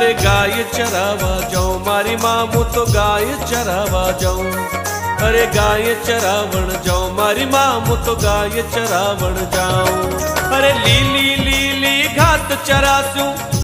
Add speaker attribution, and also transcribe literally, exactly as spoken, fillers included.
Speaker 1: अरे गाय चरावा जाऊं मारी माँ मु तो गाय चरावा जाऊं। अरे गाय चरावण जाऊं मारी माँ मु तो गाय चरावण जाऊं। अरे लीली लीली घास चरासूं